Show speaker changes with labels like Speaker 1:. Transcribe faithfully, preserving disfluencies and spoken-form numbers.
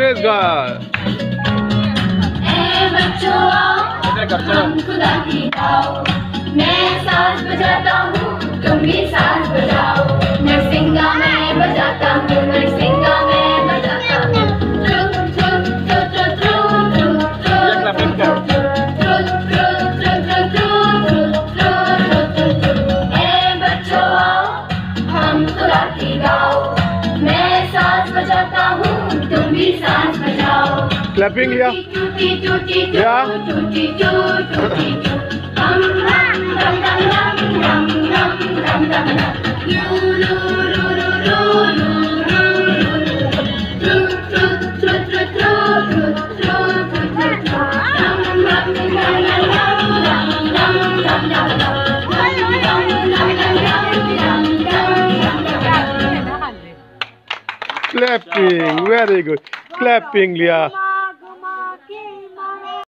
Speaker 1: Praise God.
Speaker 2: बच्चों हम खुदा की गाओ, मैं साज बजाता हूँ तुम भी साज बजाओ, नरसिंगा मैं बजाता हूँ, नरसिंगा मैं बजाता हूँ, ट्रू ट्रू ट्रू ट्रू ट्रू ट्रू ट्रू ट्रू। ए बच्चों हम खुदा की गाओ, मैं साज बजाता हूँ तुम भी साज बजाओ।
Speaker 1: क्लैपिंग लिया या क्लैपिंग, वेरी गुड, क्लैपिंग लिया।